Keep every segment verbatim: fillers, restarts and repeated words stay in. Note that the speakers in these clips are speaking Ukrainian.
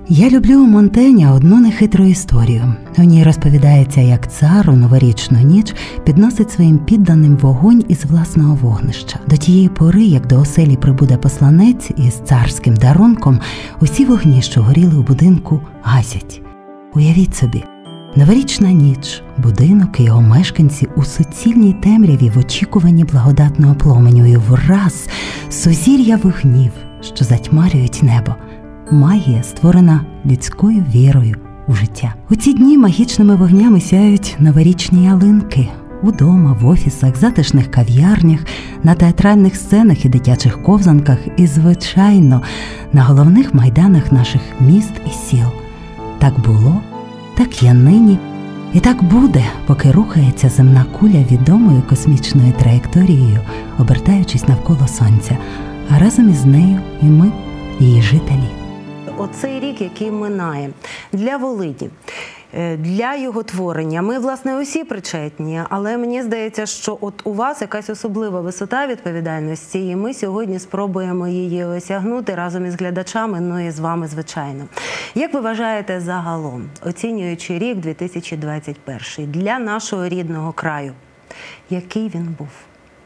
Я люблю у Монтеня одну нехитру історію. У ній розповідається, як цар у новорічну ніч підносить своїм підданим вогонь із власного вогнища. До тієї пори, як до оселі прибуде посланець із царським дарунком, усі вогні, що горіли у будинку, гасять. Уявіть собі, новорічна ніч, будинок і його мешканці у суцільній темряві в очікуванні благодатного пломеню і враз сузір'я вогнів, що затьмарюють небо. Магія, створена людською вірою у життя. У ці дні магічними вогнями сяють новорічні ялинки. Удома, в офісах, затишних кав'ярнях, на театральних сценах і дитячих ковзанках і, звичайно, на головних майданах наших міст і сіл. Так було, так є нині, і так буде, поки рухається земна куля відомою космічною траєкторією, обертаючись навколо Сонця, а разом із нею і ми, її жителі. Оцей рік, який минає, для Волині, для його творення, ми, власне, усі причетні, але мені здається, що от у вас якась особлива висота відповідальності, і ми сьогодні спробуємо її осягнути разом із глядачами, ну і з вами, звичайно. Як ви вважаєте загалом, оцінюючи рік дві тисячі двадцять перший, для нашого рідного краю, який він був?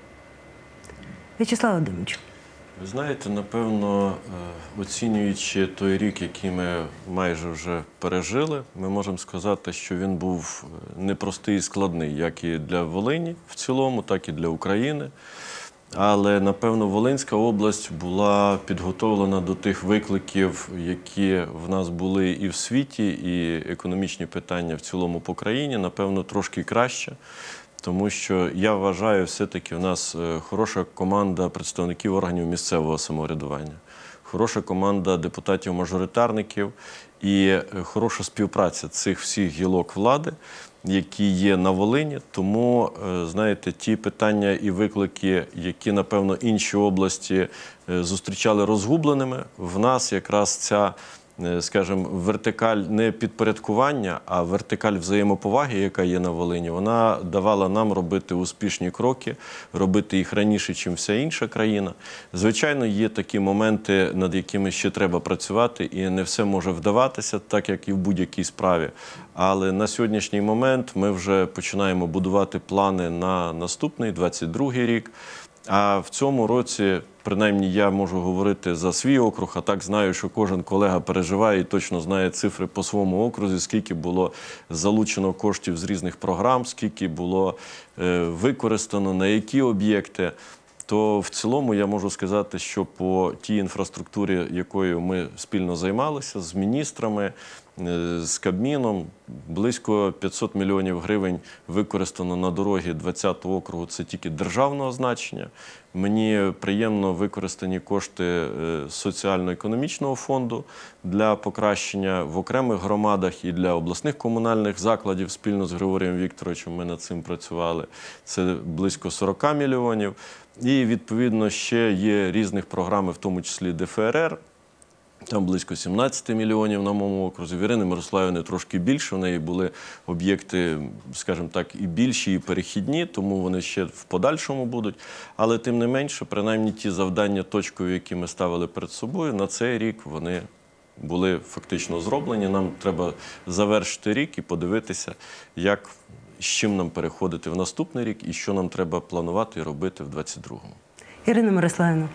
В'ячеслав Володимирович. Ви знаєте, напевно, оцінюючи той рік, який ми майже вже пережили, ми можемо сказати, що він був непростий і складний, як і для Волині в цілому, так і для України. Але, напевно, Волинська область була підготовлена до тих викликів, які в нас були і в світі, і економічні питання в цілому по країні, напевно, трошки краще. Тому що, я вважаю, все-таки у нас хороша команда представників органів місцевого самоврядування, хороша команда депутатів-мажоритарників і хороша співпраця цих всіх гілок влади, які є на Волині. Тому, знаєте, ті питання і виклики, які, напевно, інші області зустрічали розгубленими, в нас якраз ця, скажімо, вертикаль не підпорядкування, а вертикаль взаємоповаги, яка є на Волині, вона давала нам робити успішні кроки, робити їх раніше, ніж вся інша країна. Звичайно, є такі моменти, над якими ще треба працювати, і не все може вдаватися, так як і в будь-якій справі. Але на сьогоднішній момент ми вже починаємо будувати плани на наступний, двадцять другий рік. А в цьому році, принаймні, я можу говорити за свій округ, а так знаю, що кожен колега переживає і точно знає цифри по своєму окрузі, скільки було залучено коштів з різних програм, скільки було е, використано, на які об'єкти. То в цілому я можу сказати, що по тій інфраструктурі, якою ми спільно займалися, з міністрами, з Кабміном, близько п'ятсот мільйонів гривень використано на дороги двадцятого округу, це тільки державного значення. Мені приємно використані кошти соціально-економічного фонду для покращення в окремих громадах і для обласних комунальних закладів. Спільно з Григорієм Вікторовичем ми над цим працювали. Це близько сорок мільйонів. І, відповідно, ще є різних програм, в тому числі Д Ф Р Р. Там близько сімнадцять мільйонів на моєму окрузі. В Ірини Мирославівни трошки більше. В неї були об'єкти, скажімо так, і більші, і перехідні, тому вони ще в подальшому будуть. Але тим не менше, принаймні ті завдання точкові, які ми ставили перед собою, на цей рік вони були фактично зроблені. Нам треба завершити рік і подивитися, як, з чим нам переходити в наступний рік і що нам треба планувати і робити в двадцять другому. Ірина Мирославівна.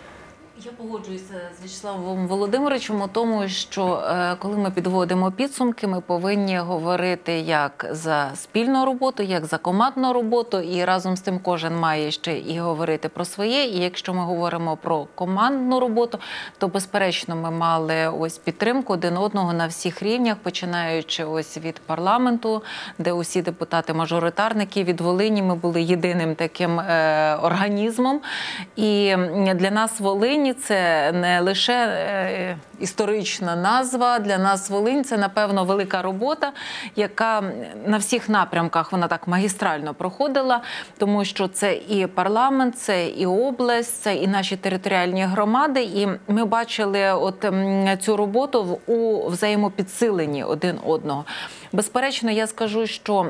Я погоджуюся з В'ячеславом Володимировичем у тому, що коли ми підводимо підсумки, ми повинні говорити як за спільну роботу, як за командну роботу, і разом з тим кожен має ще і говорити про своє. І якщо ми говоримо про командну роботу, то, безперечно, ми мали ось підтримку один одного на всіх рівнях, починаючи ось від парламенту, де усі депутати-мажоритарники, від Волині ми були єдиним таким е, організмом. І для нас Волині це не лише е, історична назва, для нас Волинь – це, напевно, велика робота, яка на всіх напрямках, вона так магістрально проходила, тому що це і парламент, це і область, це і наші територіальні громади, і ми бачили от цю роботу у взаємопідсиленні один одного. Безперечно, я скажу, що,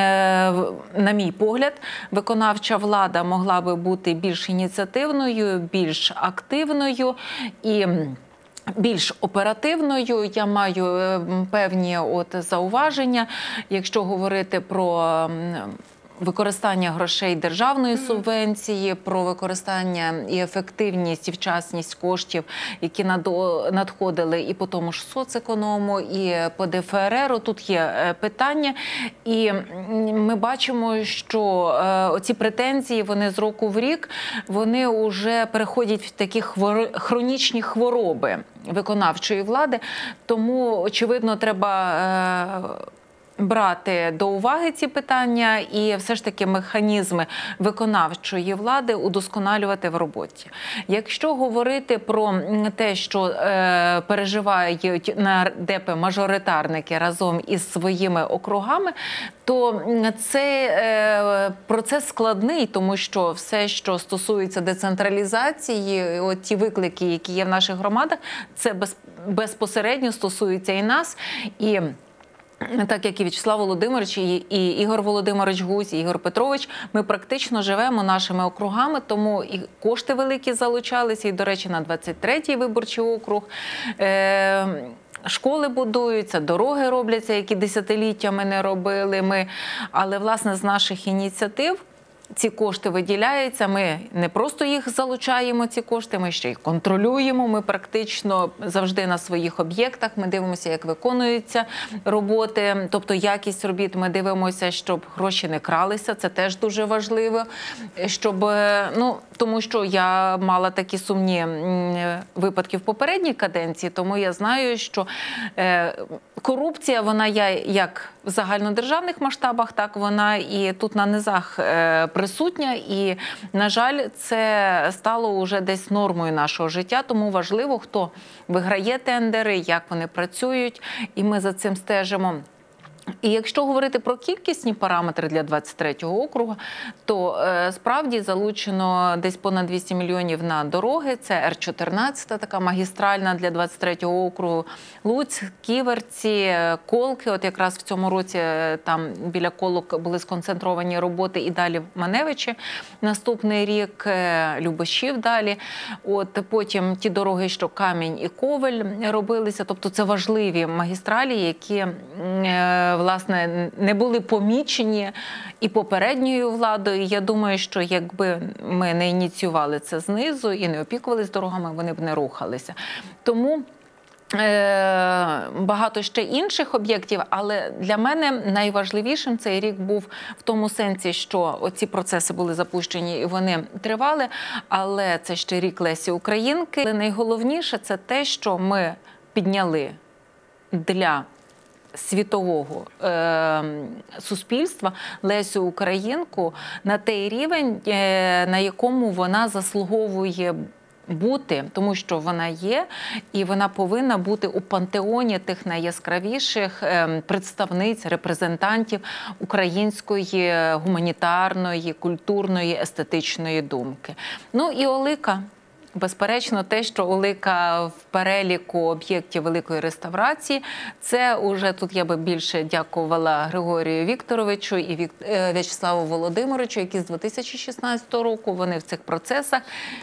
на мій погляд, виконавча влада могла би бути більш ініціативною, більш активною і більш оперативною. Я маю е, певні от зауваження, якщо говорити про м, використання грошей державної субвенції, про використання і ефективність, і вчасність коштів, які надо- надходили і по тому ж соцеконому, і по Д Ф Р Ру. Тут є е, питання. І м, ми бачимо, що е, оці претензії, вони з року в рік, вони вже переходять в такі хвор- хронічні хвороби виконавчої влади. Тому, очевидно, треба е, брати до уваги ці питання і все ж таки механізми виконавчої влади удосконалювати в роботі. Якщо говорити про м, те, що е, переживають нардепи-мажоритарники разом із своїми округами, то м, це е, процес складний, тому що все, що стосується децентралізації, от ті виклики, які є в наших громадах, це без, безпосередньо стосується і нас, і так як і В'ячеслав Володимирович, і і Ігор Володимирович Гузь, і Ігор Петрович, ми практично живемо нашими округами, тому і кошти великі залучалися, і, до речі, на двадцять третій виборчий округ. Е Школи будуються, дороги робляться, які десятиліттями не робили ми. Але, власне, з наших ініціатив ці кошти виділяються, ми не просто їх залучаємо, ці кошти, ми ще й контролюємо, ми практично завжди на своїх об'єктах, ми дивимося, як виконуються роботи, тобто якість робіт, ми дивимося, щоб гроші не кралися, це теж дуже важливо, щоб, ну, тому що я мала такі сумні випадки в попередній каденції, тому я знаю, що е, корупція, вона є як в загальнодержавних масштабах, так вона і тут на низах е, присутня, і, на жаль, це стало вже десь нормою нашого життя, тому важливо, хто виграє тендери, як вони працюють, і ми за цим стежимо. І якщо говорити про кількісні параметри для двадцять третього округу, то е, справді залучено десь понад двісті мільйонів на дороги. Це Р чотирнадцять, така магістральна для двадцять третього округу. Луцьк, Ківерці, Колки. От якраз в цьому році там біля Колок були сконцентровані роботи, і далі в Маневичі. Наступний рік Любешів далі. От потім ті дороги, що Камінь і Ковель робилися. Тобто це важливі магістралі, які е, власне, не були помічені і попередньою владою. Я думаю, що якби ми не ініціювали це знизу і не опікувалися дорогами, вони б не рухалися. Тому багато ще інших об'єктів, але для мене найважливішим цей рік був в тому сенсі, що оці процеси були запущені і вони тривали, але це ще рік Лесі Українки. Але найголовніше – це те, що ми підняли для світового е, суспільства Лесю Українку на той рівень, е, на якому вона заслуговує бути, тому що вона є, і вона повинна бути у пантеоні тих найяскравіших е, представниць, репрезентантів української гуманітарної, культурної, естетичної думки. Ну і Олика. Безперечно, те, що Олика в переліку об'єктів великої реставрації, це уже тут я би більше дякувала Григорію Вікторовичу і Вік... В'ячеславу Володимировичу, які з дві тисячі шістнадцятого року вони в цих процесах.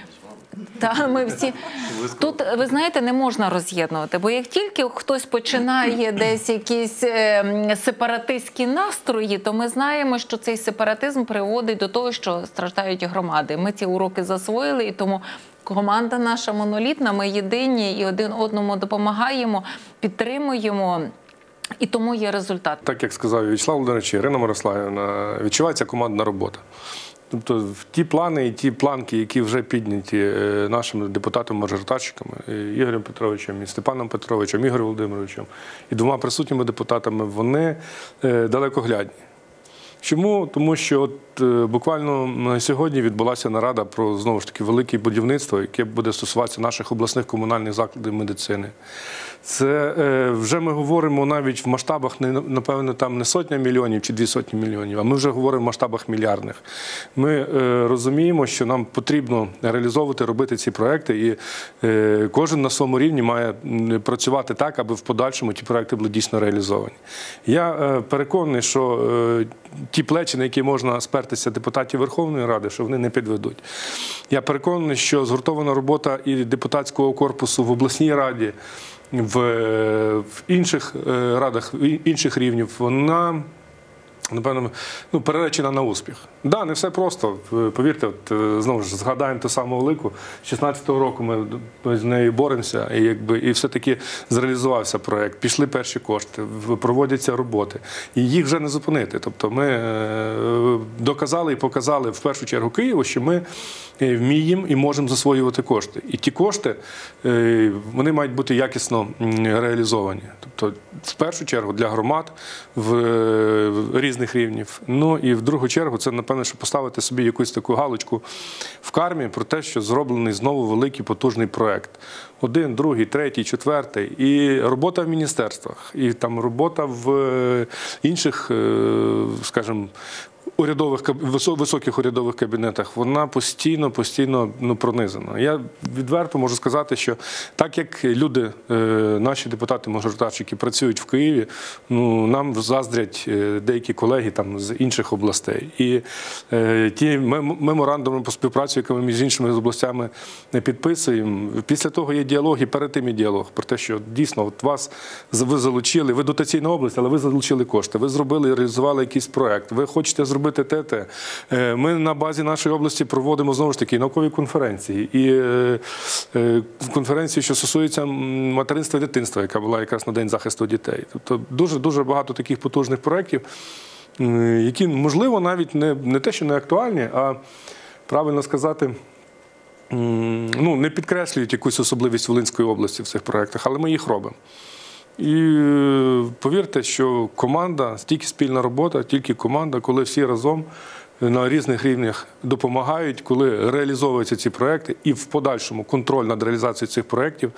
Та ми всі тут, ви знаєте, не можна роз'єднувати, бо як тільки хтось починає десь якісь е, сепаратистські настрої, то ми знаємо, що цей сепаратизм приводить до того, що страждають громади. Ми ці уроки засвоїли, і тому команда наша монолітна, ми єдині і один одному допомагаємо, підтримуємо. І тому є результат. Так, як сказав В'ячеслав Володимирович, Ірина Мирославівна, відчувається командна робота. Тобто ті плани і ті планки, які вже підняті нашими депутатами-мажоритарщиками, Ігорем Петровичем, і Степаном Петровичем, Ігорем Володимировичем, і двома присутніми депутатами, вони далекоглядні. Чому? Тому що от, буквально сьогодні відбулася нарада про, знову ж таки, велике будівництво, яке буде стосуватися наших обласних комунальних закладів медицини. Це е, вже ми говоримо навіть в масштабах, не, напевно, там не сотня мільйонів чи дві сотні мільйонів, а ми вже говоримо в масштабах мільярдних. Ми е, розуміємо, що нам потрібно реалізовувати, робити ці проекти, і е, кожен на своєму рівні має працювати так, аби в подальшому ті проекти були дійсно реалізовані. Я е, переконаний, що е, ті плечі, на які можна спертися депутатів Верховної Ради, що вони не підведуть. Я переконаний, що згуртована робота і депутатського корпусу в обласній раді, в, в інших радах, інших рівнів, вона, напевно, ну, переречена на успіх. Так, да, не все просто. Повірте, от, знову ж згадаємо ту саму Велику. З шістнадцятого року ми з нею боремося, і, якби, і все-таки зреалізувався проєкт. Пішли перші кошти, проводяться роботи. І їх вже не зупинити. Тобто ми доказали і показали в першу чергу Києву, що ми вміємо і можемо засвоювати кошти. І ті кошти, вони мають бути якісно реалізовані. Тобто, в першу чергу для громад в різних рівнів. Ну і в другу чергу це, напевно, що поставити собі якусь таку галочку в кармі про те, що зроблений знову великий потужний проєкт. Один, другий, третій, четвертий. І робота в міністерствах, і там робота в інших, скажімо, урядових, високих урядових кабінетах, вона постійно, постійно ну, пронизана. Я відверто можу сказати, що так як люди, наші депутати-мажоритарщики працюють в Києві, ну, нам заздрять деякі колеги там з інших областей. І е, ті меморандуми по співпраці, які ми між іншими областями підписуємо, після того є діалог і перед тим є діалог про те, що дійсно от вас ви залучили, ви дотаційна область, але ви залучили кошти, ви зробили, реалізували якийсь проект, ви хочете зробити те-те. Ми на базі нашої області проводимо, знову ж таки, наукові конференції. І е, конференції, що стосуються материнства і дитинства, яка була якраз на День захисту дітей. Тобто дуже-дуже багато таких потужних проєктів, які, можливо, навіть не, не те, що не актуальні, а, правильно сказати, ну, не підкреслюють якусь особливість Волинської області в цих проєктах, але ми їх робимо. І повірте, що команда, стільки спільна робота, тільки команда, коли всі разом на різних рівнях допомагають, коли реалізовуються ці проекти, і в подальшому контроль над реалізацією цих проєктів,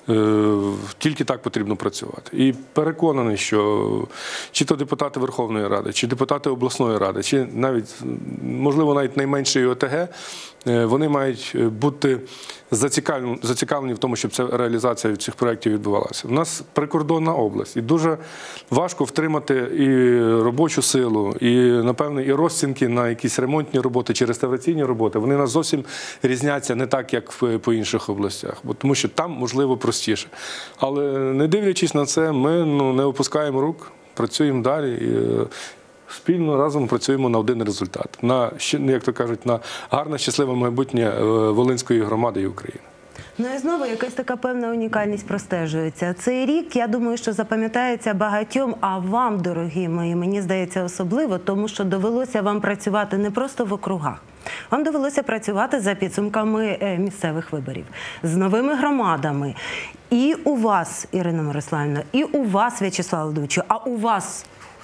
тільки так потрібно працювати. І переконаний, що чи то депутати Верховної Ради, чи депутати обласної ради, чи навіть, можливо, навіть найменшої ОТГ, вони мають бути зацікавлені, зацікавлені в тому, щоб ця реалізація цих проєктів відбувалася. У нас прикордонна область, і дуже важко втримати і робочу силу, і, напевно, і розцінки на якісь ремонтні роботи чи реставраційні роботи. Вони нас зовсім різняться не так, як по інших областях, бо тому що там, можливо, простіше. Але не дивлячись на це, ми ну, не опускаємо рук, працюємо далі і спільно разом працюємо на один результат. На, як то кажуть, на гарне, щасливе майбутнє Волинської громади і України. Ну і знову якась така певна унікальність простежується. Цей рік, я думаю, що запам'ятається багатьом, а вам, дорогі мої, мені здається особливо, тому що довелося вам працювати не просто в округах. Вам довелося працювати за підсумками місцевих виборів, з новими громадами. І у вас, Ірина Мирославівна, і у вас, В'ячеслав Володимирович, а у вас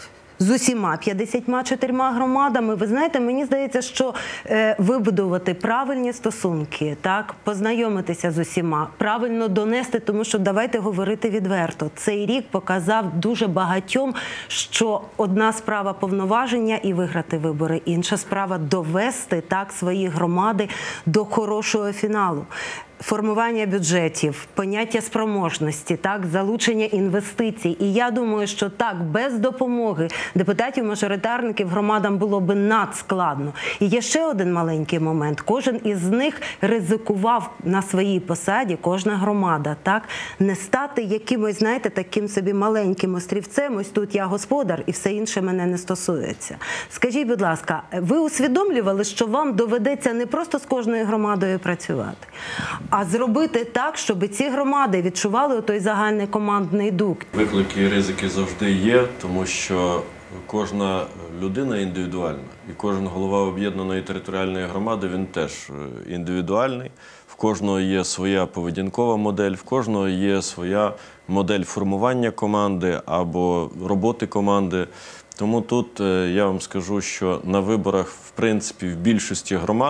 з усіма п'ятдесятьма чотирма громадами, ви знаєте, мені здається, що е, вибудувати правильні стосунки, так, познайомитися з усіма, правильно донести, тому що давайте говорити відверто. Цей рік показав дуже багатьом, що одна справа повноваження і виграти вибори, інша справа довести так свої громади до хорошого фіналу. Формування бюджетів, поняття спроможності, так, залучення інвестицій. І я думаю, що так, без допомоги депутатів-мажоритарників громадам було би надскладно. І є ще один маленький момент. Кожен із них ризикував на своїй посаді, кожна громада, так, не стати якимось, знаєте, таким собі маленьким острівцем, ось тут я господар і все інше мене не стосується. Скажіть, будь ласка, ви усвідомлювали, що вам доведеться не просто з кожною громадою працювати, а зробити так, щоб ці громади відчували той загальний командний дух? Виклики і ризики завжди є, тому що кожна людина індивідуальна. І кожен голова об'єднаної територіальної громади, він теж індивідуальний. В кожного є своя поведінкова модель, в кожного є своя модель формування команди або роботи команди. Тому тут я вам скажу, що на виборах, в принципі, в більшості громад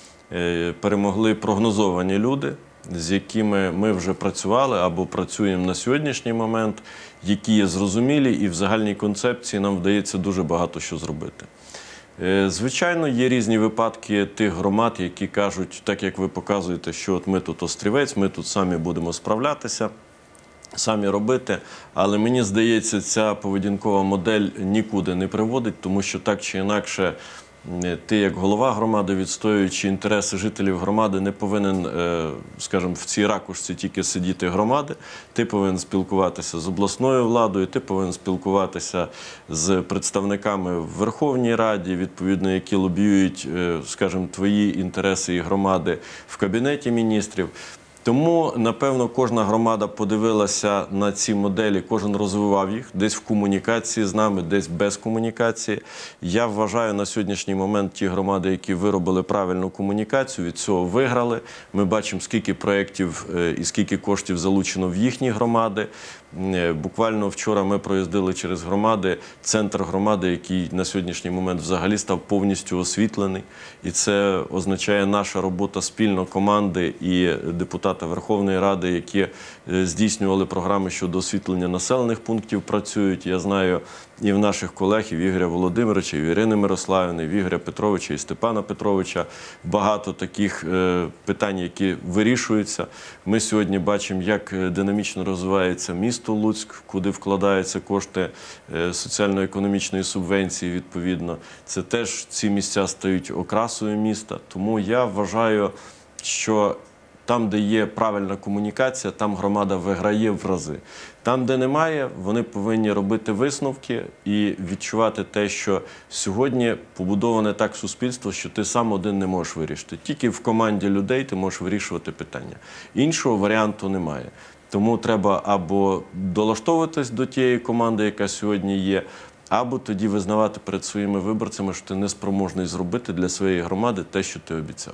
перемогли прогнозовані люди, з якими ми вже працювали або працюємо на сьогоднішній момент, які є зрозумілі, і в загальній концепції нам вдається дуже багато що зробити. Звичайно, є різні випадки тих громад, які кажуть, так як ви показуєте, що от ми тут острівець, ми тут самі будемо справлятися. самі робити. Але мені здається, ця поведінкова модель нікуди не приводить, тому що так чи інакше ти, як голова громади, відстоюючи інтереси жителів громади, не повинен, скажімо, в цій ракушці тільки сидіти громади. Ти повинен спілкуватися з обласною владою, ти повинен спілкуватися з представниками в Верховній Раді, відповідно, які лобіюють, скажімо, твої інтереси і громади в Кабінеті міністрів. Тому, напевно, кожна громада подивилася на ці моделі, кожен розвивав їх, десь в комунікації з нами, десь без комунікації. Я вважаю, на сьогоднішній момент ті громади, які виробили правильну комунікацію, від цього виграли. Ми бачимо, скільки проєктів і скільки коштів залучено в їхні громади. Буквально вчора ми проїздили через громади, центр громади, який на сьогоднішній момент взагалі став повністю освітлений. І це означає наша робота спільно команди і депутата Верховної Ради, які здійснювали програми щодо освітлення населених пунктів, працюють. Я знаю і в наших колег, і в Ігоря Володимировича, і в Ірини Мирославівни, і в Ігоря Петровича, і Степана Петровича. Багато таких питань, які вирішуються. Ми сьогодні бачимо, як динамічно розвивається місто Луцьк, куди вкладаються кошти соціально-економічної субвенції, відповідно. Це теж ці місця стають окрасою міста. Тому я вважаю, що там, де є правильна комунікація, там громада виграє в рази. Там, де немає, вони повинні робити висновки і відчувати те, що сьогодні побудоване так суспільство, що ти сам один не можеш вирішити. Тільки в команді людей ти можеш вирішувати питання. Іншого варіанту немає. Тому треба або долаштовуватись до тієї команди, яка сьогодні є, або тоді визнавати перед своїми виборцями, що ти неспроможний зробити для своєї громади те, що ти обіцяв.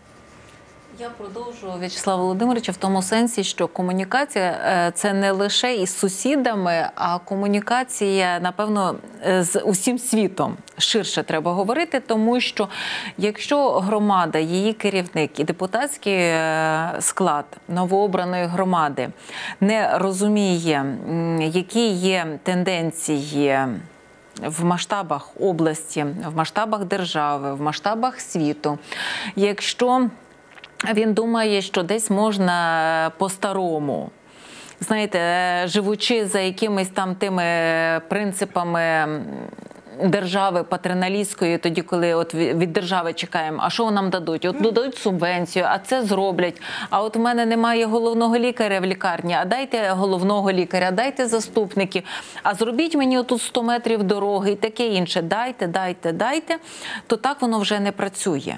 Я продовжую, В'ячеслава Володимировича, в тому сенсі, що комунікація – це не лише із сусідами, а комунікація, напевно, з усім світом. Ширше треба говорити, тому що якщо громада, її керівник і депутатський склад новообраної громади не розуміє, які є тенденції в масштабах області, в масштабах держави, в масштабах світу, якщо він думає, що десь можна по-старому, знаєте, живучи за якимись там тими принципами держави патерналістської, тоді, коли от від держави чекаємо, а що нам дадуть? От дадуть субвенцію, а це зроблять. А от в мене немає головного лікаря в лікарні, а дайте головного лікаря, дайте заступників, а зробіть мені отут сто метрів дороги і таке інше. Дайте, дайте, дайте, то так воно вже не працює.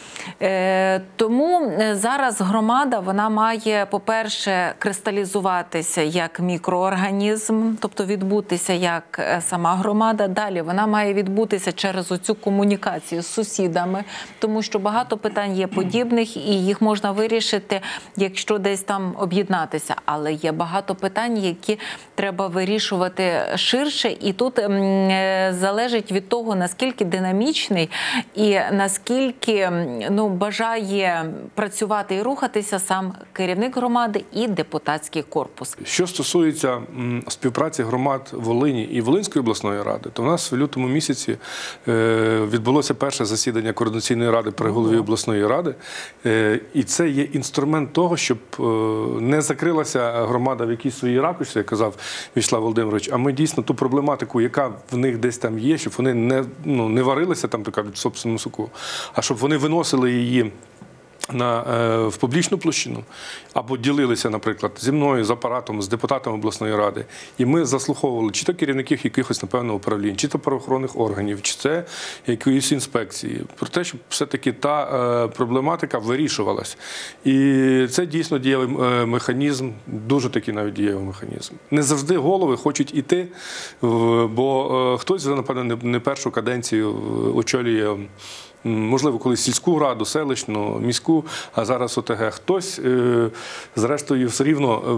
Тому зараз громада, вона має, по-перше, кристалізуватися як мікроорганізм, тобто відбутися як сама громада. Далі вона має відбутися через оцю комунікацію з сусідами, тому що багато питань є подібних і їх можна вирішити, якщо десь там об'єднатися. Але є багато питань, які треба вирішувати ширше, і тут залежить від того, наскільки динамічний і наскільки ну, бажає працювати і рухатися сам керівник громади і депутатський корпус. Що стосується м, співпраці громад Волині і Волинської обласної ради, то в нас в лютому місяці е, відбулося перше засідання Координаційної ради при голові обласної ради. Е, і це є інструмент того, щоб е, не закрилася громада в якійсь своїй ракушці, як казав В'ячеслав Володимирович, а ми дійсно ту проблематику, яка в них десь там є, щоб вони не, ну, не варилися там, так кажуть, в собственному соку, а щоб вони виносили її на, е, в публічну площину, або ділилися, наприклад, зі мною, з апаратом, з депутатами обласної ради. І ми заслуховували чи то керівників якихось, напевно, управлінь, чи то правоохоронних органів, чи це якоїсь інспекції. Про те, щоб все-таки та е, проблематика вирішувалась. І це дійсно дієвий е, механізм, дуже такий навіть дієвий механізм. Не завжди голови хочуть іти, бо е, хтось, напевно, не, не першу каденцію очолює, можливо, колись сільську раду, селищну, міську, а зараз ОТГ. Хтось, зрештою, все рівно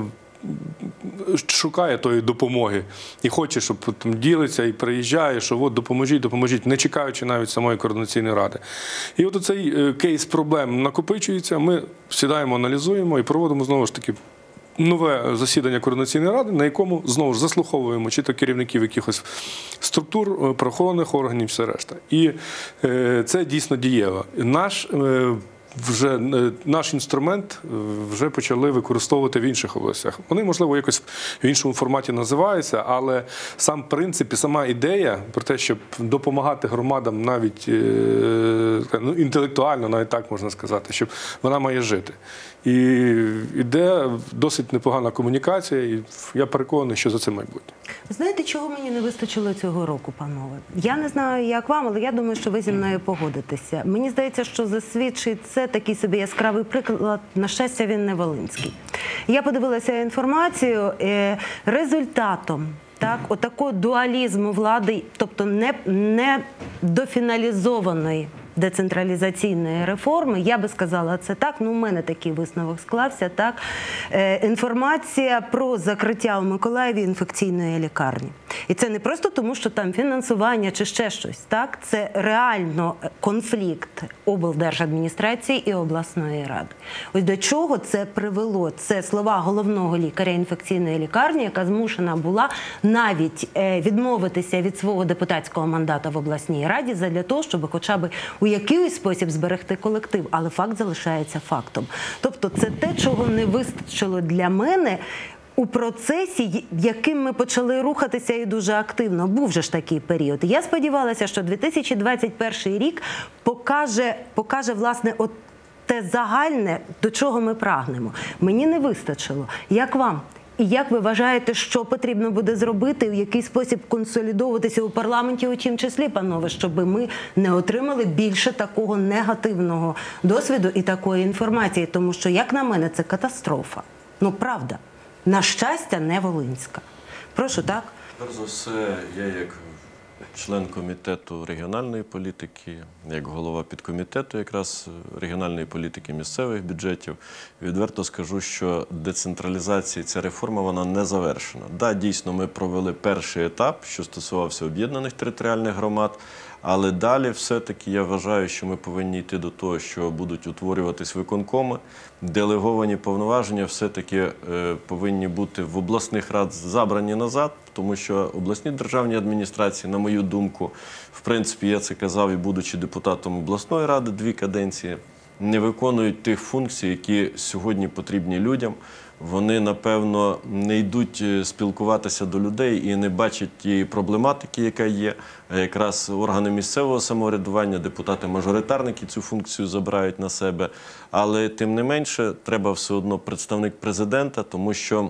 шукає тої допомоги і хоче, щоб там ділиться і приїжджає, що от допоможіть, допоможіть, не чекаючи навіть самої Координаційної ради. І от цей кейс проблем накопичується, ми сідаємо, аналізуємо і проводимо знову ж таки нове засідання Координаційної ради, на якому, знову ж, заслуховуємо чи то керівників якихось структур, правоохоронних органів, все решта. І е, це дійсно дієво. Наш е, вже е, наш інструмент е, вже почали використовувати в інших областях. Вони, можливо, якось в іншому форматі називаються, але сам принцип і сама ідея про те, щоб допомагати громадам навіть е, ну, інтелектуально, навіть так можна сказати, щоб вона має жити. І іде досить непогана комунікація, і я переконаний, що за це майбутнє. Знаєте, чого мені не вистачило цього року, панове? Я не знаю, як вам, але я думаю, що ви зі мною погодитеся. Мені здається, що засвідчить це такий собі яскравий приклад. На щастя, він не волинський. Я подивилася інформацію. Результатом так, отакого дуалізму влади, тобто не, не дофіналізованої децентралізаційної реформи, я би сказала це так, ну у мене такий висновок склався, так, е, інформація про закриття у Миколаєві інфекційної лікарні. І це не просто тому, що там фінансування чи ще щось, так, це реально конфлікт облдержадміністрації і обласної ради. Ось до чого це привело? Це слова головного лікаря інфекційної лікарні, яка змушена була навіть е, відмовитися від свого депутатського мандата в обласній раді задля того, щоб хоча б у якийсь спосіб зберегти колектив, але факт залишається фактом. Тобто це те, чого не вистачило для мене у процесі, яким ми почали рухатися і дуже активно. Був же ж такий період. Я сподівалася, що дві тисячі двадцять перший рік покаже, покаже власне, от те загальне, до чого ми прагнемо. Мені не вистачило. Як вам? І як ви вважаєте, що потрібно буде зробити, в який спосіб консолідовуватися у парламенті, у тім числі, панове, щоб ми не отримали більше такого негативного досвіду і такої інформації? Тому що, як на мене, це катастрофа. Ну, правда. На щастя, не волинська. Прошу, так? Перш за все, я як член комітету регіональної політики, як голова підкомітету якраз регіональної політики місцевих бюджетів, відверто скажу, що децентралізація, ця реформа, вона не завершена. Да, дійсно, ми провели перший етап, що стосувався об'єднаних територіальних громад, але далі все-таки я вважаю, що ми повинні йти до того, що будуть утворюватись виконкоми, делеговані повноваження все-таки е, повинні бути в обласних рад забрані назад, тому що обласні державні адміністрації, на мою думку, в принципі, я це казав і будучи депутатом обласної ради дві каденції, не виконують тих функцій, які сьогодні потрібні людям. Вони, напевно, не йдуть спілкуватися до людей і не бачать тієї проблематики, яка є. А якраз органи місцевого самоврядування, депутати-мажоритарники цю функцію забирають на себе. Але, тим не менше, треба все одно представник президента, тому що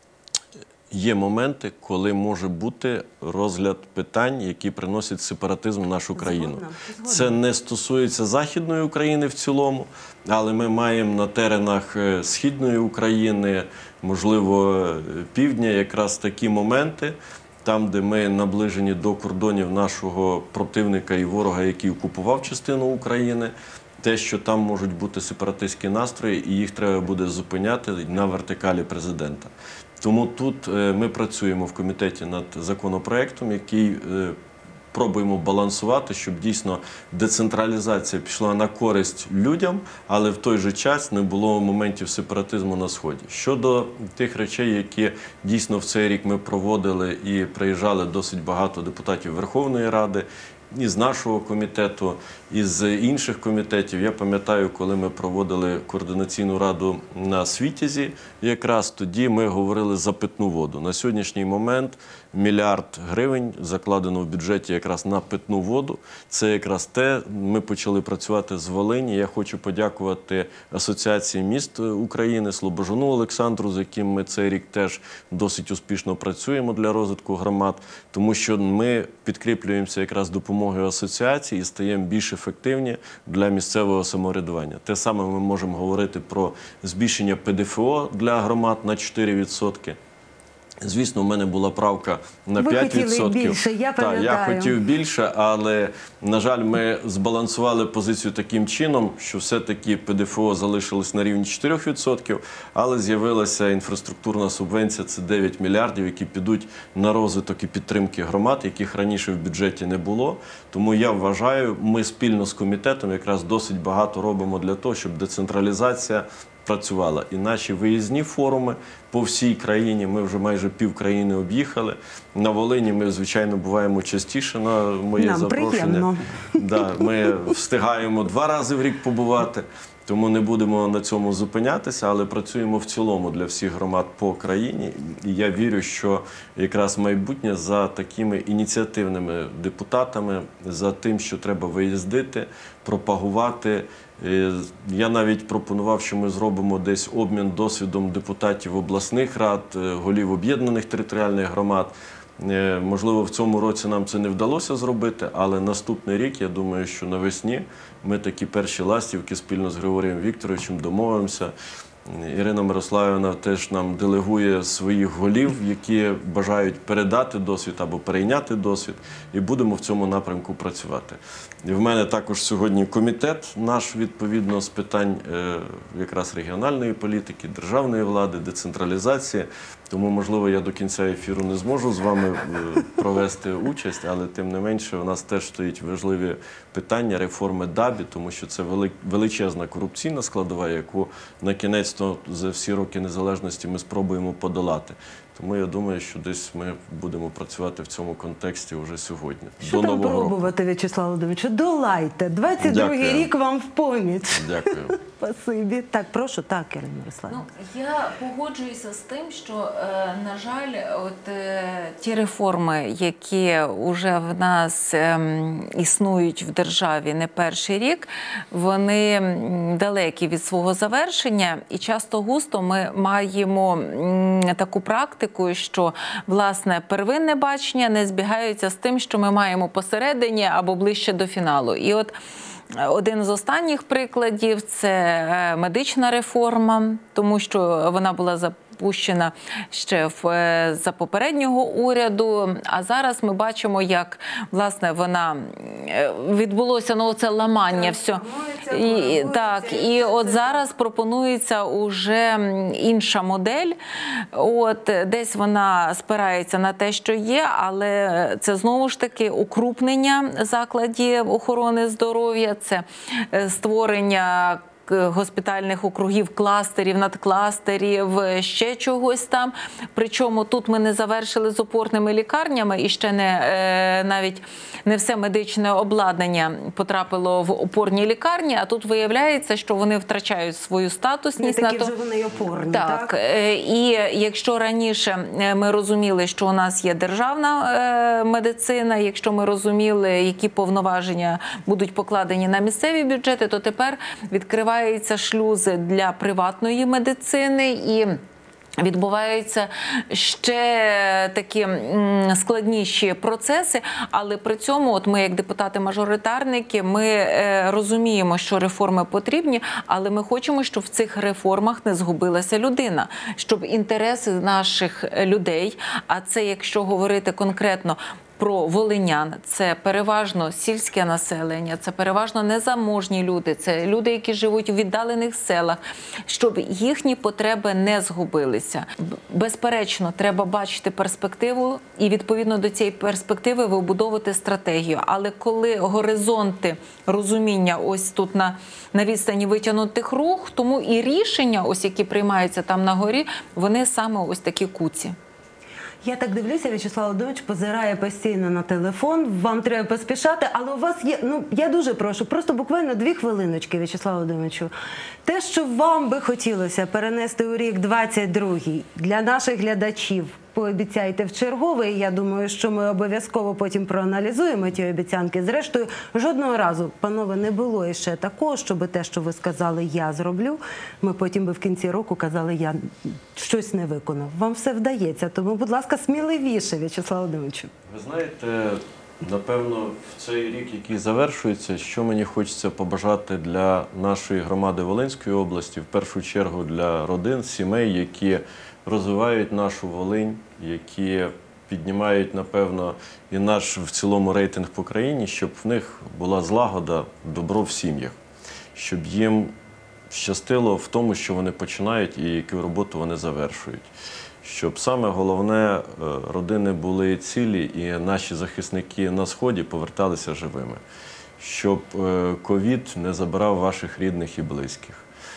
є моменти, коли може бути розгляд питань, які приносять сепаратизм в нашу країну. Згодна, згодна. Це не стосується Західної України в цілому, але ми маємо на теренах Східної України, можливо, Півдня, якраз такі моменти, там, де ми наближені до кордонів нашого противника і ворога, який окупував частину України, те, що там можуть бути сепаратистські настрої, і їх треба буде зупиняти на вертикалі президента. Тому тут ми працюємо в комітеті над законопроектом, який пробуємо балансувати, щоб дійсно децентралізація пішла на користь людям, але в той же час не було моментів сепаратизму на Сході. Щодо тих речей, які дійсно в цей рік ми проводили і приїжджали досить багато депутатів Верховної Ради, і з нашого комітету, і з інших комітетів. Я пам'ятаю, коли ми проводили координаційну раду на Світязі, якраз тоді ми говорили за питну воду. На сьогоднішній момент мільярд гривень закладено в бюджеті якраз на питну воду. Це якраз те, ми почали працювати з Волині. Я хочу подякувати Асоціації міст України, Слобожану Олександру, з яким ми цей рік теж досить успішно працюємо для розвитку громад, тому що ми підкріплюємося якраз допомогою асоціації і стаємо більш ефективні для місцевого самоврядування. Те саме ми можемо говорити про збільшення ПДФО для громад на чотири відсотки. Звісно, в мене була правка на п'ять відсотків. Ви хотіли більше, я пам'ятаю. Так, я хотів більше, але, на жаль, ми збалансували позицію таким чином, що все-таки ПДФО залишилось на рівні чотирьох відсотків, але з'явилася інфраструктурна субвенція, це дев'ять мільярдів, які підуть на розвиток і підтримки громад, яких раніше в бюджеті не було. Тому я вважаю, ми спільно з комітетом якраз досить багато робимо для того, щоб децентралізація працювала і наші виїзні форуми по всій країні. Ми вже майже пів країни об'їхали. На Волині ми, звичайно, буваємо частіше на моє Нам запрошення. приємно. Да, ми встигаємо два рази в рік побувати, тому не будемо на цьому зупинятися, але працюємо в цілому для всіх громад по країні. І я вірю, що якраз майбутнє за такими ініціативними депутатами, за тим, що треба виїздити, пропагувати. Я навіть пропонував, що ми зробимо десь обмін досвідом депутатів обласних рад, голів об'єднаних територіальних громад. Можливо, в цьому році нам це не вдалося зробити, але наступний рік, я думаю, що навесні ми такі перші ластівки спільно з Григорієм Вікторовичем домовимося. Ірина Мирославівна теж нам делегує своїх голів, які бажають передати досвід або перейняти досвід, і будемо в цьому напрямку працювати. І в мене також сьогодні комітет наш, відповідно, з питань е, якраз регіональної політики, державної влади, децентралізації. Тому, можливо, я до кінця ефіру не зможу з вами е, провести участь, але тим не менше у нас теж стоїть важливі питання реформи ДАБІ, тому що це вели, величезна корупційна складова, яку на кінець за всі роки незалежності ми спробуємо подолати. Тому я думаю, що десь ми будемо працювати в цьому контексті вже сьогодні. Що до там Нового пробувати, В'ячеслав Володимирович? Долайте. двадцять другий Дякую. рік вам в поміч. Дякую. Спасибі. Так, прошу, так, Ірина Мирославівна. Ну, я погоджуюся з тим, що, е, на жаль, от е, ті реформи, які вже в нас е, існують в державі не перший рік, вони м, далекі від свого завершення, і часто густо ми маємо м, таку практику, що, власне, первинне бачення не збігаються з тим, що ми маємо посередині або ближче до фіналу. І от один з останніх прикладів – це медична реформа, тому що вона була запущена ще в, за попереднього уряду, а зараз ми бачимо, як, власне, вона відбулося, ну, це ламання все. І, так, і от зараз пропонується уже інша модель. От, десь вона спирається на те, що є, але це знову ж таки укрупнення закладів охорони здоров'я, це створення госпітальних округів, кластерів, надкластерів, ще чогось там. Причому тут ми не завершили з опорними лікарнями і ще не, навіть не все медичне обладнання потрапило в опорні лікарні, а тут виявляється, що вони втрачають свою статусність. Не такі вже вони й опорні, так? Так. І якщо раніше ми розуміли, що у нас є державна медицина, якщо ми розуміли, які повноваження будуть покладені на місцеві бюджети, то тепер відкривається шлюзи для приватної медицини і відбуваються ще такі складніші процеси, але при цьому от ми, як депутати-мажоритарники, ми розуміємо, що реформи потрібні, але ми хочемо, щоб в цих реформах не згубилася людина, щоб інтереси наших людей, а це, якщо говорити конкретно про волинян, це переважно сільське населення, це переважно незаможні люди, це люди, які живуть у віддалених селах, щоб їхні потреби не згубилися. Безперечно, треба бачити перспективу і відповідно до цієї перспективи вибудовувати стратегію. Але коли горизонти розуміння ось тут на, на відстані витягнутих рук, тому і рішення, ось які приймаються там на горі, вони саме ось такі куці. Я так дивлюся, В'ячеслав Володимирович позирає постійно на телефон, вам треба поспішати, але у вас є, ну, я дуже прошу, просто буквально дві хвилиночки, В'ячеслав Володимировичу. Те, що вам би хотілося перенести у рік двадцять другий для наших глядачів, пообіцяйте в черговий. Я думаю, що ми обов'язково потім проаналізуємо ті обіцянки. Зрештою, жодного разу, панове, не було іще такого, щоб те, що ви сказали, я зроблю. Ми потім би в кінці року казали, я щось не виконав. Вам все вдається, тому, будь ласка, сміливіше, В'ячеслав Володимировичу. Ви знаєте, напевно, в цей рік, який завершується, що мені хочеться побажати для нашої громади Волинської області, в першу чергу для родин, сімей, які розвивають нашу Волинь, які піднімають, напевно, і наш в цілому рейтинг по країні, щоб в них була злагода, добро в сім'ях, щоб їм щастило в тому, що вони починають і яку роботу вони завершують. Щоб саме головне, родини були цілі і наші захисники на Сході поверталися живими. Щоб ковід не забирав ваших рідних і близьких.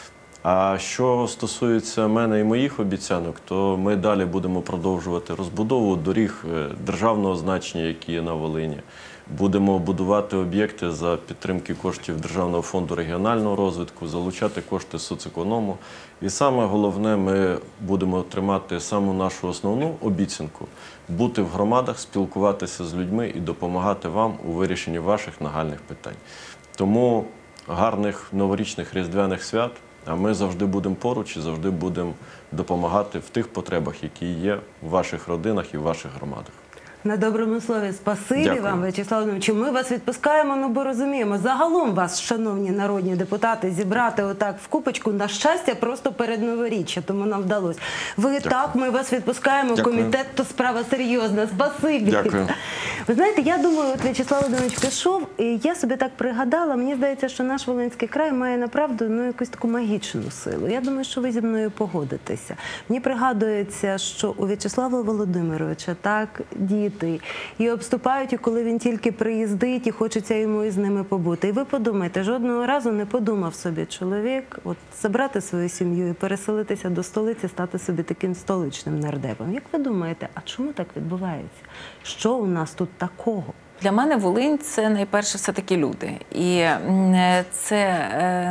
А що стосується мене і моїх обіцянок, то ми далі будемо продовжувати розбудову доріг державного значення, які є на Волині. Будемо будувати об'єкти за підтримки коштів Державного фонду регіонального розвитку, залучати кошти соцеконому. І саме головне, ми будемо тримати саму нашу основну обіцянку – бути в громадах, спілкуватися з людьми і допомагати вам у вирішенні ваших нагальних питань. Тому гарних новорічних різдвяних свят, а ми завжди будемо поруч і завжди будемо допомагати в тих потребах, які є в ваших родинах і в ваших громадах. На доброму слові, спасибі Дякую. вам, В'ячеслав Володимирович. Ми вас відпускаємо, ну бо розуміємо, загалом вас, шановні народні депутати, зібрати отак в купочку, на щастя, просто перед Новоріччя, тому нам вдалося. Ви Дякую. так, ми вас відпускаємо, Дякую. комітет, то справа серйозна, спасибі. Дякую. Ви знаєте, я думаю, от В'ячеслав Володимирович пішов, і я собі так пригадала, мені здається, що наш Волинський край має, направду, ну, якусь таку магічну силу. Я думаю, що ви зі мною погодитеся. Мені пригадується, що у В'ячеслава Володимировича так діти і обступають, і коли він тільки приїздить, і хочеться йому із ними побути. І ви подумайте, жодного разу не подумав собі чоловік от забрати свою сім'ю і переселитися до столиці, стати собі таким столичним нардепом. Як ви думаєте, а чому так відбувається? Що у нас тут такого? Для мене Волинь – це найперше все-таки люди. І це,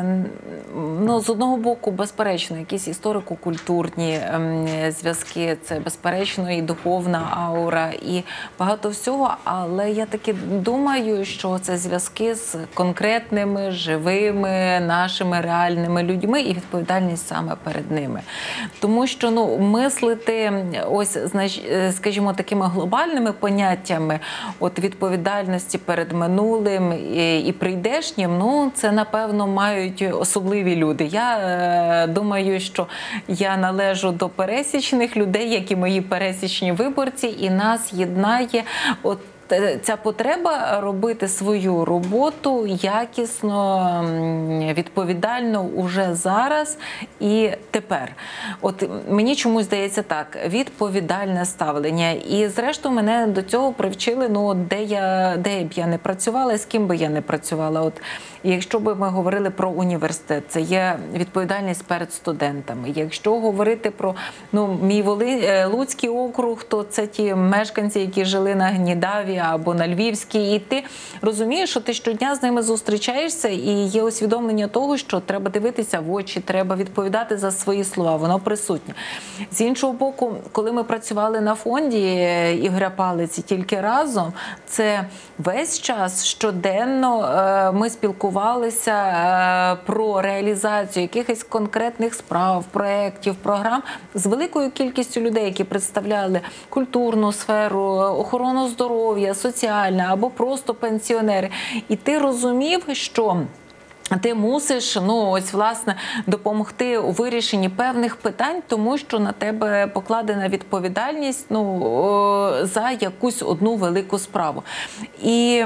ну, з одного боку, безперечно, якісь історико-культурні зв'язки, це, безперечно, і духовна аура, і багато всього. Але я таки думаю, що це зв'язки з конкретними, живими, нашими реальними людьми і відповідальність саме перед ними. Тому що, ну, мислити ось, скажімо, такими глобальними поняттями, от відповідальність, відповідальності перед минулим і прийдешнім, ну, це, напевно, мають особливі люди. Я е, думаю, що я належу до пересічних людей, як і мої пересічні виборці, і нас єднає от ця потреба робити свою роботу якісно, відповідально уже зараз і тепер. От мені чомусь здається так, відповідальне ставлення. І зрештою мене до цього привчили, ну, де я, де б я не працювала, з ким би я не працювала. От якщо б ми говорили про університет, це є відповідальність перед студентами. Якщо говорити про, ну, мій Воли... Луцький округ, то це ті мешканці, які жили на Гнідаві або на Львівській, і ти розумієш, що ти щодня з ними зустрічаєшся, і є усвідомлення того, що треба дивитися в очі, треба відповідати за свої слова, воно присутнє. З іншого боку, коли ми працювали на фонді Ігоря Палиці тільки разом, це весь час, щоденно ми спілкувалися про реалізацію якихось конкретних справ, проєктів, програм з великою кількістю людей, які представляли культурну сферу, охорону здоров'я, соціальна або просто пенсіонери. І ти розумів, що ти мусиш, ну, ось, власне, допомогти у вирішенні певних питань, тому що на тебе покладена відповідальність, ну, за якусь одну велику справу. І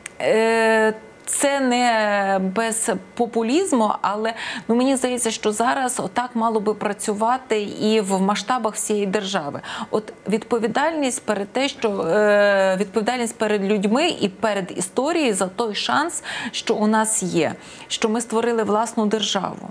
е, це не без популізму, але, ну, мені здається, що зараз отак мало би працювати і в масштабах всієї держави. От відповідальність перед те, що е, відповідальність перед людьми і перед історією за той шанс, що у нас є, що ми створили власну державу,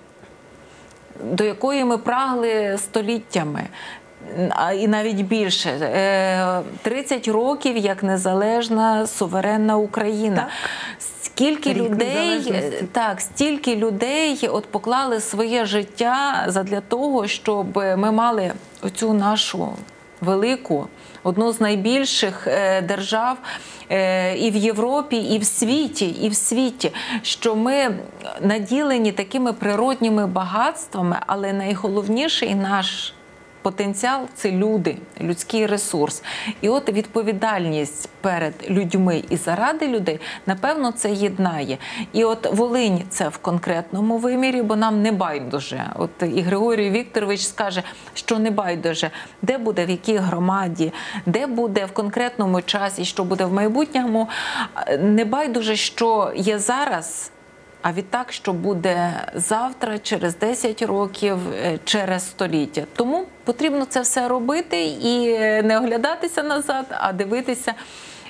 до якої ми прагли століттями. І навіть більше. тридцять років як незалежна, суверенна Україна. Так. Скільки людей, так, стільки людей от поклали своє життя задля того, щоб ми мали оцю нашу велику, одну з найбільших держав і в Європі, і в світі, і в світі, що ми наділені такими природніми багатствами, але найголовніший наш потенціал – це люди, людський ресурс. І от відповідальність перед людьми і заради людей, напевно, це єднає. І от Волинь – це в конкретному вимірі, бо нам не байдуже. От і Григорій Вікторович скаже, що не байдуже, де буде, в якій громаді, де буде в конкретному часі, що буде в майбутньому. Не байдуже, що є зараз, а відтак, що буде завтра, через десять років, через століття. Тому потрібно це все робити і не оглядатися назад, а дивитися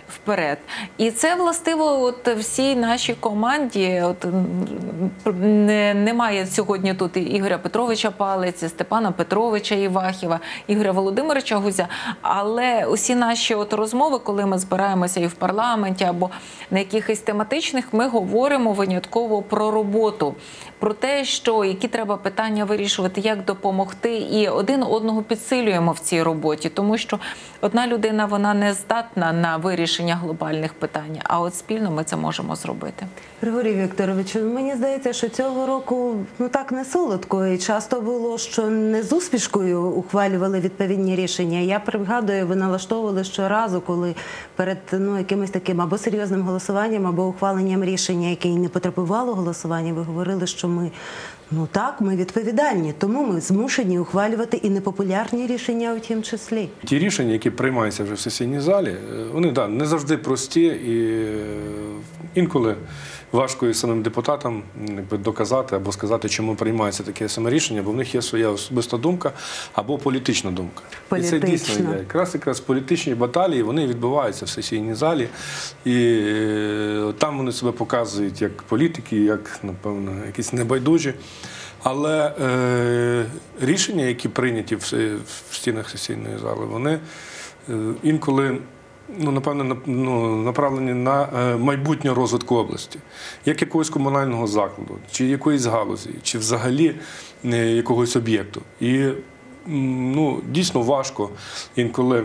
вперед. І це властиво от всій нашій команді. От, не, немає сьогодні тут і Ігоря Петровича Палиці, Степана Петровича Івахіва, Ігоря Володимировича Гузя, але усі наші от розмови, коли ми збираємося і в парламенті або на якихось тематичних, ми говоримо винятково про роботу, про те, що які треба питання вирішувати, як допомогти, і один одного підсилюємо в цій роботі, тому що одна людина, вона не здатна на вирішення глобальних питань, а от спільно ми це можемо зробити. Григорій Вікторович, мені здається, що цього року ну так не солодко, і часто було, що не з успішкою ухвалювали відповідні рішення. Я пригадую, ви налаштовували щоразу, коли перед ну, якимось таким або серйозним голосуванням, або ухваленням рішення, яке не потребувало голосування, ви говорили, що ми, ну так, ми відповідальні, тому ми змушені ухвалювати і непопулярні рішення у тім числі. Ті рішення, які приймаються вже в сесійній залі, вони да, не завжди прості і інколи важко і самим депутатам якби, доказати або сказати, чому приймається таке саме рішення, бо в них є своя особиста думка або політична думка. Політична. І це дійсно є. Якраз, якраз політичні баталії, вони відбуваються в сесійній залі, і е, там вони себе показують як політики, як, напевно, якісь небайдужі. Але е, рішення, які прийняті в, в стінах сесійної зали, вони е, інколи ну, напевно, ну, направлені на майбутнє розвитку області, як якогось комунального закладу, чи якоїсь галузі, чи взагалі якогось об'єкту. І ну, дійсно важко інколи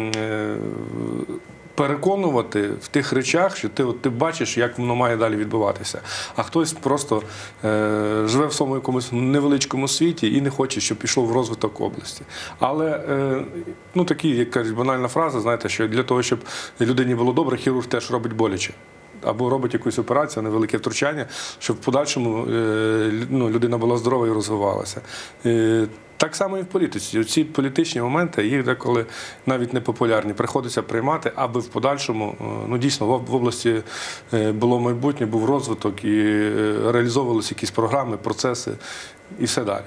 переконувати в тих речах, що ти, от, ти бачиш, як воно має далі відбуватися. А хтось просто е, живе в своєму якомусь невеличкому світі і не хоче, щоб пішло в розвиток області. Але, е, ну, такі, як кажуть, банальна фраза, знаєте, що для того, щоб людині було добре, хірург теж робить боляче. Або робить якусь операцію, невелике втручання, щоб в подальшому е, ну, людина була здорова і розвивалася. Е, Так само і в політиці. Ці політичні моменти, їх деколи навіть не популярні, приходиться приймати, аби в подальшому, ну дійсно, в області було майбутнє, був розвиток і реалізовувалися якісь програми, процеси і все далі.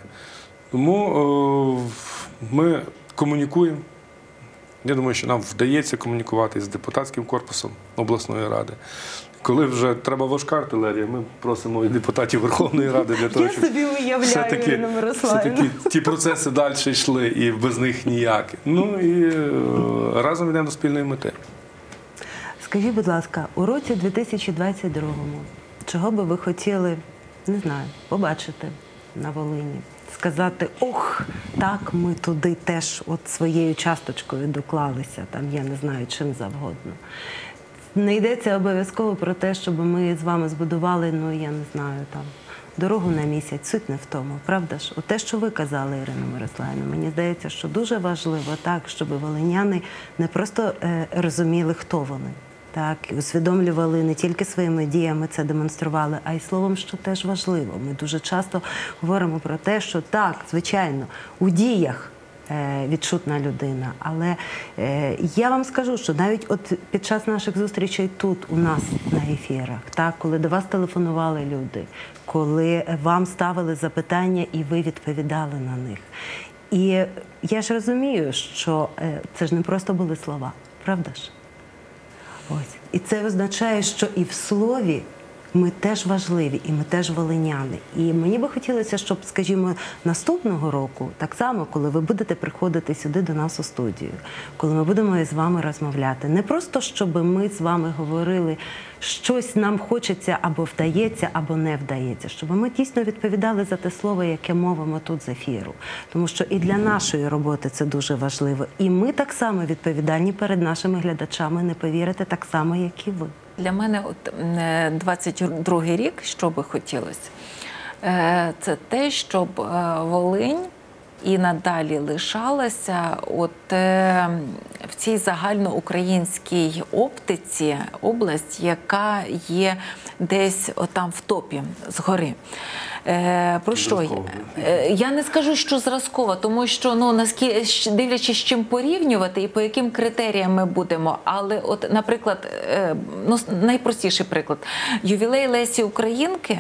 Тому ми комунікуємо. Я думаю, що нам вдається комунікувати з депутатським корпусом обласної ради. Коли вже треба важка артилерія, ми просимо і депутатів Верховної Ради для того, щоб все-таки все ті процеси далі йшли і без них ніяк. Ну і разом йдемо до спільної мети. Скажіть, будь ласка, у році дві тисячі двадцять другому чого би ви хотіли, не знаю, побачити на Волині? Сказати, ох, так, ми туди теж от своєю часточкою доклалися, там, я не знаю, чим завгодно. Не йдеться обов'язково про те, щоб ми з вами збудували, ну, я не знаю, там, дорогу на місяць, суть не в тому, правда ж? От те, що ви казали, Ірина Мирославівна, мені здається, що дуже важливо так, щоб волиняни не просто е, розуміли, хто вони, так, і усвідомлювали не тільки своїми діями, це демонстрували, а й словом, що теж важливо. Ми дуже часто говоримо про те, що так, звичайно, у діях відчутна людина. Але е, я вам скажу, що навіть от під час наших зустрічей тут, у нас на ефірах, так, коли до вас телефонували люди, коли вам ставили запитання і ви відповідали на них. І я ж розумію, що е, це ж не просто були слова, правда ж? Ось. І це означає, що і в слові ми теж важливі, і ми теж волиняни. І мені би хотілося, щоб, скажімо, наступного року, так само, коли ви будете приходити сюди до нас у студію, коли ми будемо з вами розмовляти, не просто, щоб ми з вами говорили, щось нам хочеться або вдається, або не вдається, щоб ми дійсно відповідали за те слово, яке мовимо тут з ефіру. Тому що і для нашої роботи це дуже важливо. І ми так само відповідальні перед нашими глядачами, не повірите, так само, як і ви. Для мене от двадцять другий рік, що би хотілося, це те, щоб Волинь і надалі лишалася от в цій загальноукраїнській оптиці область, яка є десь отам в топі, згори. Про що я? Я не скажу, що зразкова, тому що, ну, наскільки, дивлячись, з чим порівнювати і по яким критеріям ми будемо. Але, от, наприклад, ну, найпростіший приклад. Ювілей Лесі Українки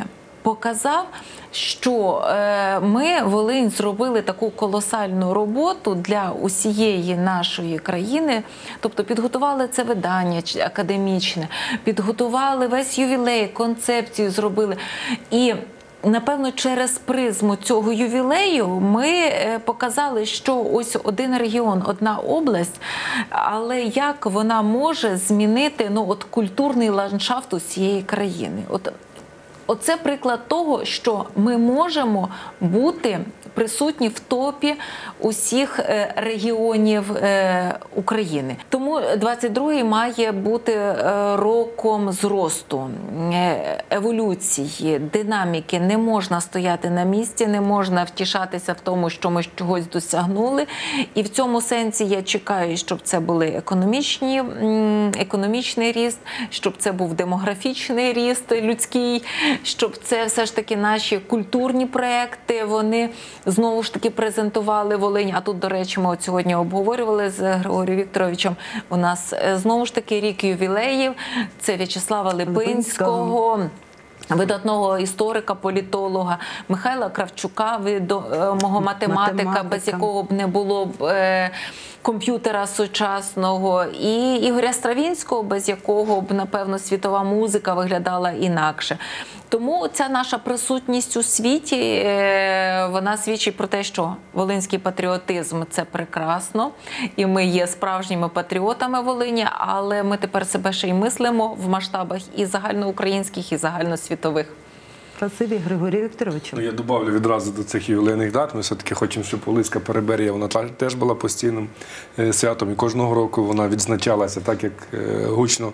показав, що е, ми, Волинь, зробили таку колосальну роботу для усієї нашої країни, тобто підготували це видання академічне, підготували весь ювілей, концепцію зробили. І напевно, через призму цього ювілею ми показали, що ось один регіон, одна область, але як вона може змінити ну, от, культурний ландшафт усієї країни. От, оце приклад того, що ми можемо бути присутні в топі усіх регіонів України. Тому двадцять другий має бути роком зросту, еволюції, динаміки. Не можна стояти на місці, не можна втішатися в тому, що ми чогось досягнули. І в цьому сенсі я чекаю, щоб це були економічні, економічний ріст, щоб це був демографічний ріст людський, щоб це все ж таки наші культурні проекти, вони знову ж таки презентували Волинь. А тут, до речі, ми от сьогодні обговорювали з Григорієм Вікторовичем. У нас знову ж таки рік ювілеїв. Це В'ячеслава Липинського, видатного історика, політолога, Михайла Кравчука, відомого математика, математика, без якого б не було б е, комп'ютера сучасного, і Ігоря Стравінського, без якого б, напевно, світова музика виглядала інакше. Тому ця наша присутність у світі, е, вона свідчить про те, що волинський патріотизм – це прекрасно, і ми є справжніми патріотами Волині, але ми тепер себе ще й мислимо в масштабах і загальноукраїнських, і загальносвітових. Спасибі, Григорію Вікторовичу. Ну, я добавлю відразу до цих ювілейних дат. Ми все-таки хочемо, щоб Волинська Переберія, вона теж була постійним святом. І кожного року вона відзначалася так, як гучно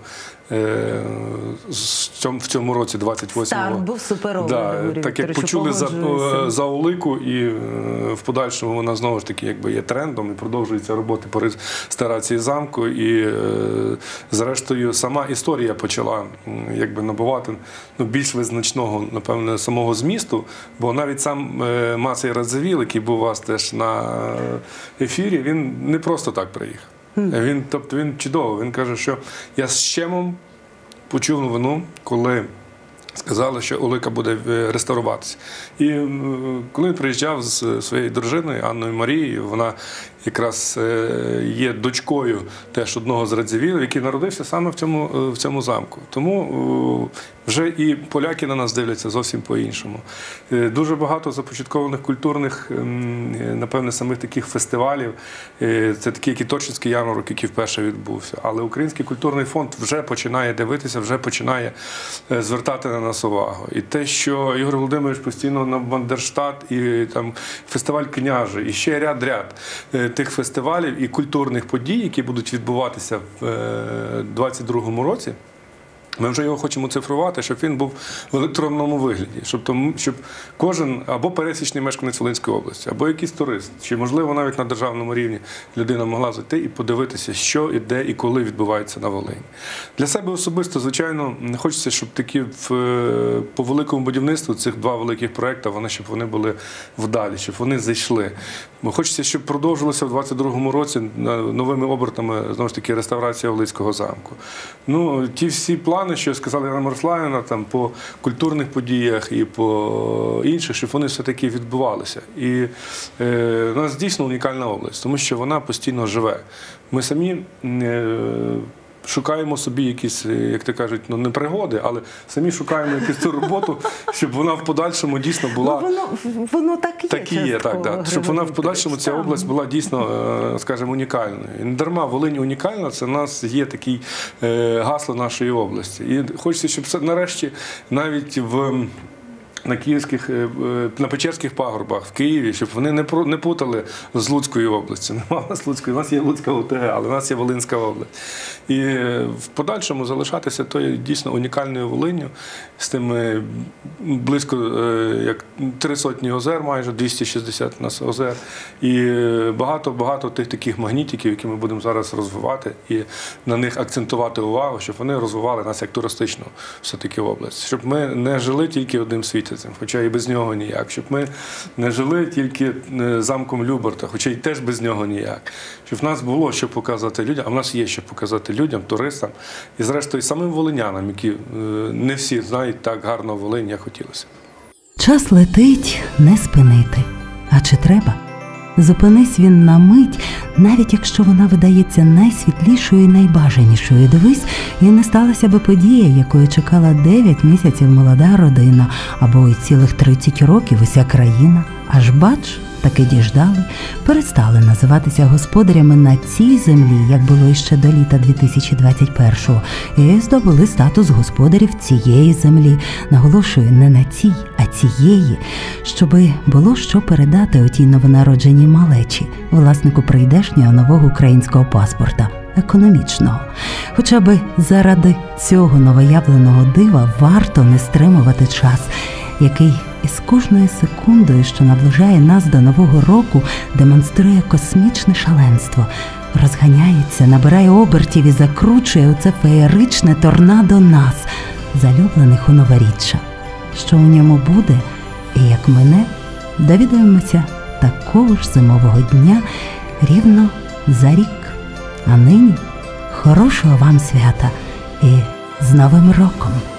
в цьому році, двадцять восьмого. Старт був суперовий, да, Григорію так як почули за, за Олику, і в подальшому вона знову ж таки якби є трендом, і продовжуються роботи по реставрації замку. І зрештою сама історія почала якби набувати ну, більш визначного, напевно, самого змісту, бо навіть сам Мацей Радзивіл, який був у вас теж на ефірі, він не просто так приїхав. Він, тобто він чудово, він каже, що я з щемом почув новину, коли сказали, що Олика буде реставруватися. І коли він приїжджав з своєю дружиною Анною Марією, вона якраз є дочкою теж одного з Радзивілів, який народився саме в цьому, в цьому замку. Тому вже і поляки на нас дивляться зовсім по-іншому. Дуже багато започаткованих культурних, напевне, самих таких фестивалів. Це такий Кіточинський ярмарок, який вперше відбувся. Але Український культурний фонд вже починає дивитися, вже починає звертати на нас увагу. І те, що Ігор Володимирович постійно на Бандерштат, і там фестиваль «Княже», і ще ряд-ряд тих фестивалів і культурних подій, які будуть відбуватися в двадцять другому році, ми вже його хочемо цифрувати, щоб він був в електронному вигляді, щоб, тому, щоб кожен або пересічний мешканець Волинської області, або якийсь турист, чи, можливо, навіть на державному рівні людина могла зайти і подивитися, що і де і коли відбувається на Волині. Для себе особисто, звичайно, хочеться, щоб такі в, по великому будівництву цих два великих проекти, вони, щоб вони були вдалі, щоб вони зайшли. Бо хочеться, щоб продовжилося в двадцять другому році новими обертами, знову ж таки, реставрація Волинського замку. Ну, ті всі плани, що сказала Ірина Мирославівна, там, по культурних подіях і по інших, щоб вони все-таки відбувалися. І е, у нас дійсно унікальна область, тому що вона постійно живе. Ми самі е, шукаємо собі якісь, як то кажуть, ну не пригоди, але самі шукаємо якусь цю роботу, щоб вона в подальшому дійсно була... Ну, воно, воно так є. Так і є, так, так. Щоб вона в подальшому, ця область була дійсно, скажімо, унікальною. І не дарма Волинь унікальна, це в нас є таке гасло нашої області. І хочеться, щоб це нарешті навіть в... на київських, на Печерських пагорбах, в Києві, щоб вони не, не путали з Луцькою областю. Нема в нас Луцької, у нас є Луцька ОТГ, але у нас є Волинська область. І в подальшому залишатися тою дійсно унікальною Волинню, з тими близько як три сотні озер, майже двісті шістдесят у нас озер, і багато-багато тих таких магнітиків, які ми будемо зараз розвивати, і на них акцентувати увагу, щоб вони розвивали нас як туристичну все-таки область. Щоб ми не жили тільки одним світом, хоча і без нього ніяк. Щоб ми не жили тільки замком Люберта, хоча й теж без нього ніяк. Щоб в нас було що показати людям, а в нас є що показати людям, туристам і, зрештою, самим волинянам, які не всі знають так гарно Волинь, як хотілося. Час летить, не спинити. А чи треба? Зупинись він на мить, навіть якщо вона видається найсвітлішою і найбажанішою. Дивись, і не сталася би подія, якої чекала дев'ять місяців молода родина, або й цілих тридцять років уся країна. Аж бач, таки діждали, перестали називатися господарями на цій землі, як було іще до літа дві тисячі двадцять першого, і здобули статус господарів цієї землі. Наголошую, не на цій, а цієї, щоби було що передати отій новонародженій малечі, власнику прийдешнього нового українського паспорта, економічного. Хоча би заради цього новоявленого дива варто не стримувати час, який із кожною секундою, що наближає нас до Нового року, демонструє космічне шаленство, розганяється, набирає обертів і закручує оце феєричне торнадо нас, залюблених у новоріччя. Що у ньому буде і як мине, довідаємося такого ж зимового дня рівно за рік. А нині хорошого вам свята і з Новим роком!